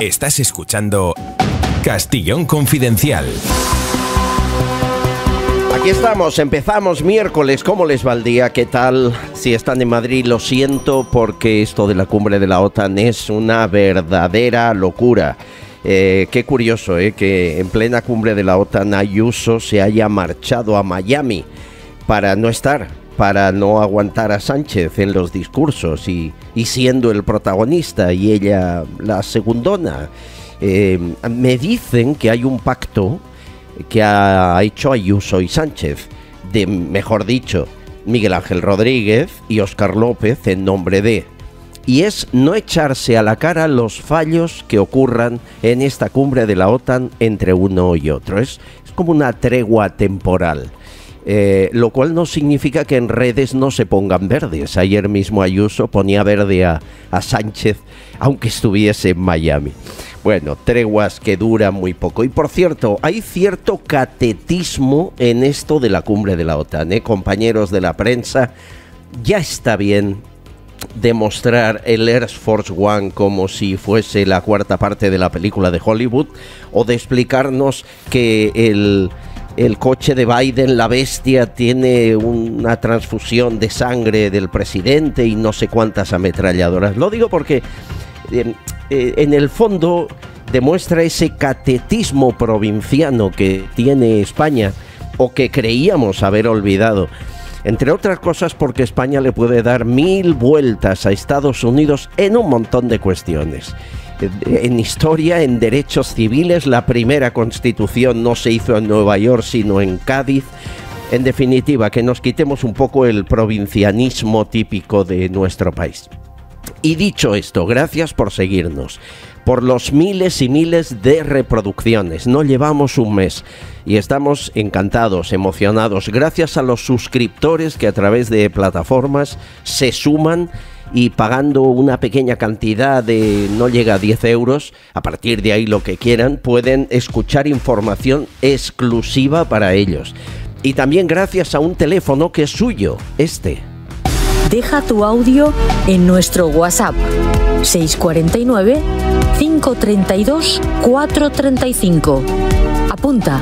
Estás escuchando Castellón Confidencial. Aquí estamos, empezamos miércoles. ¿Cómo les va el día? ¿Qué tal? Si están en Madrid, lo siento, porque esto de la cumbre de la OTAN es una verdadera locura. Qué curioso, que en plena cumbre de la OTAN Ayuso se haya marchado a Miami para no estar, para no aguantar a Sánchez en los discursos y siendo el protagonista y ella la segundona. Me dicen que hay un pacto que ha hecho Ayuso y Sánchez, mejor dicho, Miguel Ángel Rodríguez y Óscar López en nombre de... Y es no echarse a la cara los fallos que ocurran en esta cumbre de la OTAN entre uno y otro. Es como una tregua temporal. Lo cual no significa que en redes no se pongan verdes. Ayer mismo Ayuso ponía verde a Sánchez, aunque estuviese en Miami. Bueno, treguas que duran muy poco. Y por cierto, hay cierto catetismo en esto de la cumbre de la OTAN, compañeros de la prensa. Ya está bien demostrar el Air Force One como si fuese la cuarta parte de la película de Hollywood, o de explicarnos que el coche de Biden, la bestia, tiene una transfusión de sangre del presidente y no sé cuántas ametralladoras. Lo digo porque en el fondo demuestra ese catetismo provinciano que tiene España, o que creíamos haber olvidado. Entre otras cosas porque España le puede dar 1000 vueltas a Estados Unidos en un montón de cuestiones. En historia, en derechos civiles, la primera constitución no se hizo en Nueva York, sino en Cádiz. En definitiva, que nos quitemos un poco el provincianismo típico de nuestro país. Y dicho esto, gracias por seguirnos, por los miles y miles de reproducciones. No llevamos un mes y estamos encantados, emocionados, gracias a los suscriptores que a través de plataformas se suman y pagando una pequeña cantidad de, no llega a 10 euros, a partir de ahí lo que quieran, pueden escuchar información exclusiva para ellos. Y también gracias a un teléfono que es suyo, Deja tu audio en nuestro WhatsApp 649 532 435. Apunta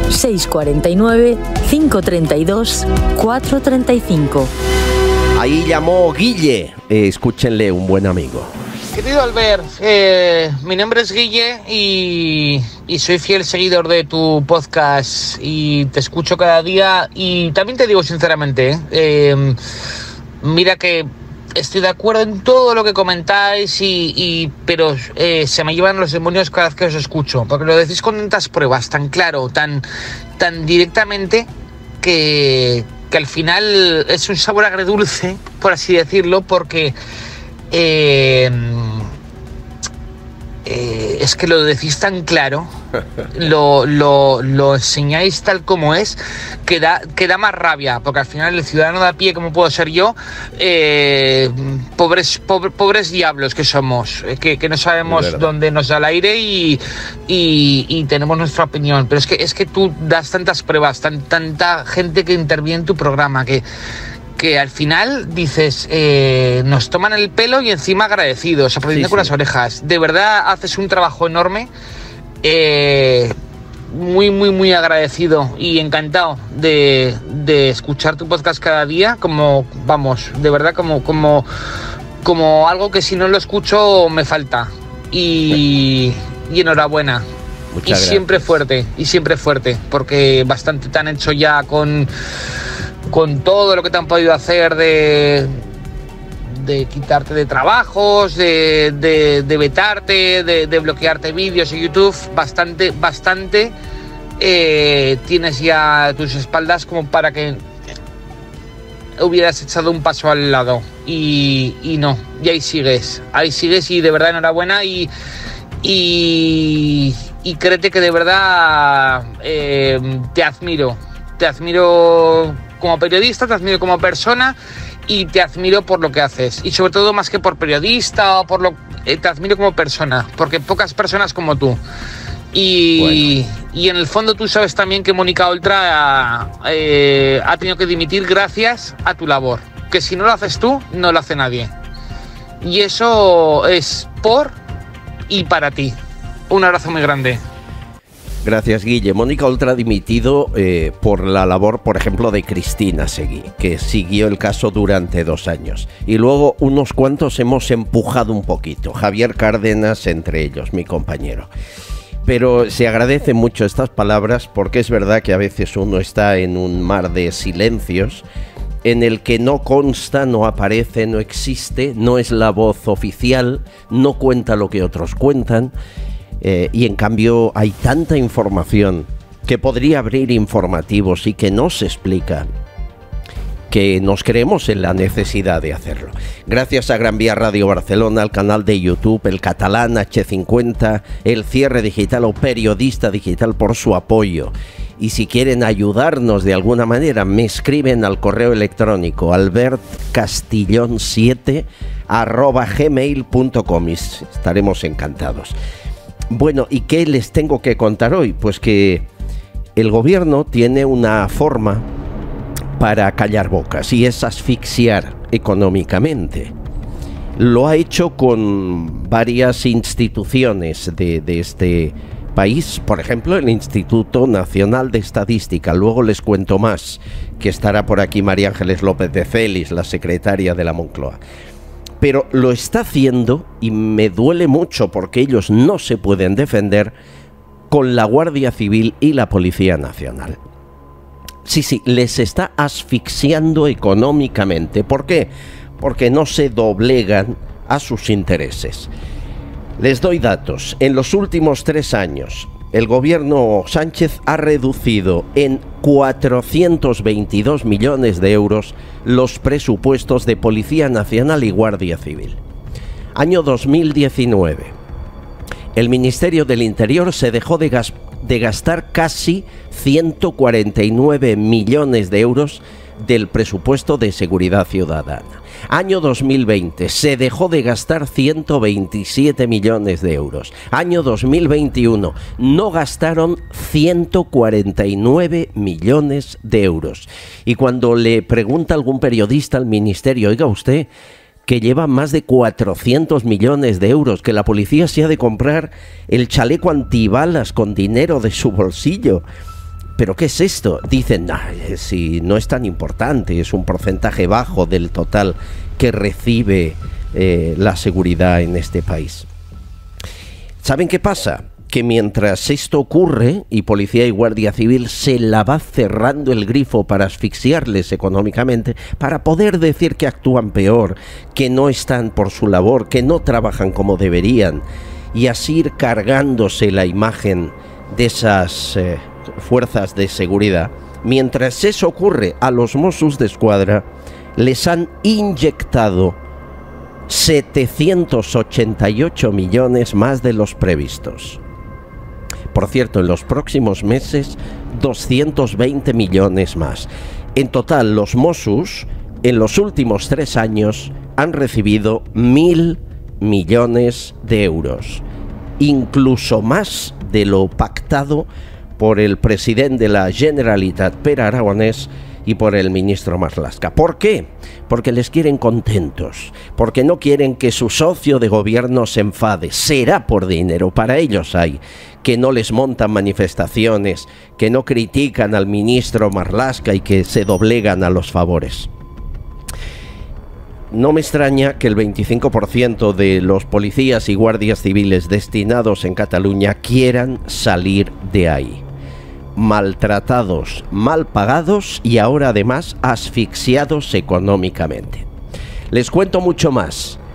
649 532 435. Ahí llamó Guille. Escúchenle, un buen amigo. Querido Albert, mi nombre es Guille y soy fiel seguidor de tu podcast y te escucho cada día. Y también te digo sinceramente, mira que estoy de acuerdo en todo lo que comentáis, pero se me llevan los demonios cada vez que os escucho, porque lo decís con tantas pruebas, tan claro, tan directamente, que al final es un sabor agridulce, por así decirlo, porque es que lo decís tan claro, lo enseñáis tal como es, que da más rabia, porque al final el ciudadano de a pie, como puedo ser yo, pobres diablos que somos, que no sabemos dónde nos da el aire y tenemos nuestra opinión, pero es que tú das tantas pruebas, tanta gente que interviene en tu programa, que al final dices, nos toman el pelo y encima agradecidos, aplaudiendo con las orejas. De verdad haces un trabajo enorme, muy, muy, muy agradecido y encantado de escuchar tu podcast cada día, de verdad, como algo que si no lo escucho me falta. Y enhorabuena. Muchas gracias. Siempre fuerte, porque bastante te han hecho ya con todo lo que te han podido hacer de quitarte de trabajos, de vetarte, de bloquearte vídeos en YouTube. Bastante tienes ya a tus espaldas como para que hubieras echado un paso al lado. Y no, y ahí sigues y de verdad enhorabuena y créete que de verdad te admiro como periodista, te admiro como persona y te admiro por lo que haces. Y sobre todo, más que por periodista, te admiro como persona, porque pocas personas como tú. Y en el fondo tú sabes también que Mónica Oltra ha tenido que dimitir gracias a tu labor. Que si no lo haces tú, no lo hace nadie. Y eso es por y para ti. Un abrazo muy grande. Gracias, Guille. Mónica Oltra ha dimitido por la labor, por ejemplo, de Cristina Seguí, que siguió el caso durante 2 años. Y luego unos cuantos hemos empujado un poquito. Javier Cárdenas entre ellos, mi compañero. Pero se agradecen mucho estas palabras porque es verdad que a veces uno está en un mar de silencios en el que no consta, no aparece, no existe, no es la voz oficial, no cuenta lo que otros cuentan. Y en cambio hay tanta información que podría abrir informativos y que no se explica, que nos creemos en la necesidad de hacerlo. Gracias a Gran Vía Radio Barcelona, al canal de YouTube, el Catalán H50, el Cierre Digital o Periodista Digital por su apoyo. Y si quieren ayudarnos de alguna manera, me escriben al correo electrónico albertcastillon7@gmail.com y estaremos encantados. Bueno, ¿y qué les tengo que contar hoy? Pues que el gobierno tiene una forma para callar bocas y es asfixiar económicamente. Lo ha hecho con varias instituciones de este país, por ejemplo el Instituto Nacional de Estadística. Luego les cuento más, que estará por aquí María Ángeles López de Celis, la secretaria de la Moncloa. Pero lo está haciendo, y me duele mucho porque ellos no se pueden defender, con la Guardia Civil y la Policía Nacional. Sí, les está asfixiando económicamente. ¿Por qué? Porque no se doblegan a sus intereses. Les doy datos. En los últimos 3 años, el gobierno Sánchez ha reducido en 422 millones de euros los presupuestos de Policía Nacional y Guardia Civil. Año 2019. El Ministerio del Interior se dejó de gastar casi 149 millones de euros del presupuesto de seguridad ciudadana. Año 2020 se dejó de gastar 127 millones de euros. Año 2021 no gastaron 149 millones de euros. Y cuando le pregunta algún periodista al ministerio, oiga usted, que lleva más de 400 millones de euros, que la policía se ha de comprar el chaleco antibalas con dinero de su bolsillo. ¿Pero qué es esto? Dicen, si no es tan importante, es un porcentaje bajo del total que recibe la seguridad en este país. ¿Saben qué pasa? Que mientras esto ocurre y Policía y Guardia Civil se la va cerrando el grifo para asfixiarles económicamente, para poder decir que actúan peor, que no están por su labor, que no trabajan como deberían, y así ir cargándose la imagen de esas fuerzas de seguridad. Mientras eso ocurre, a los Mossos d'Esquadra les han inyectado 788 millones más de los previstos. Por cierto, en los próximos meses 220 millones más. En total, los Mossos en los últimos 3 años han recibido 1.000 millones de euros, incluso más de lo pactado por el presidente de la Generalitat, Pere Aragonès, y por el ministro Marlaska. ¿Por qué? Porque les quieren contentos, porque no quieren que su socio de gobierno se enfade. Será por dinero, para ellos hay, que no les montan manifestaciones, que no critican al ministro Marlaska y que se doblegan a los favores. No me extraña que el 25% de los policías y guardias civiles destinados en Cataluña quieran salir de ahí. Maltratados, mal pagados y ahora además asfixiados económicamente. Les cuento mucho más